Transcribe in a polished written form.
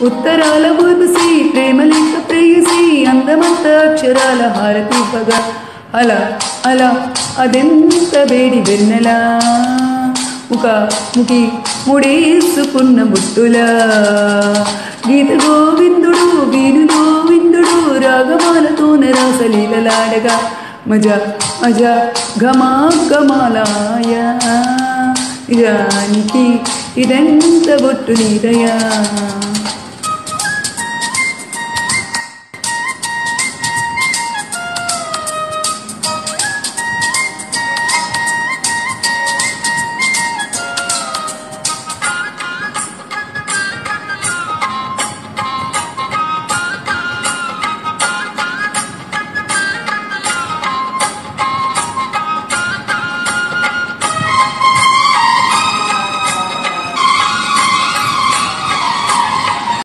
ఉత్తరాల ఊర్వశి ప్రేమలేఖ ప్రేయసి అందమంత అక్షరాల హారతివ్వగా అలా అలా అదెంత వేడి వెన్నెలా ముఖి ముడేసుకున్న ముట్టులా గీత గోవిందుడు వీణులో విందుడు రాగమాలతోన రాసలీలలాడగా మజా మజా ఘమా గమాలాయ నిజానికి ఇదెంత బొట్టు నీదయా.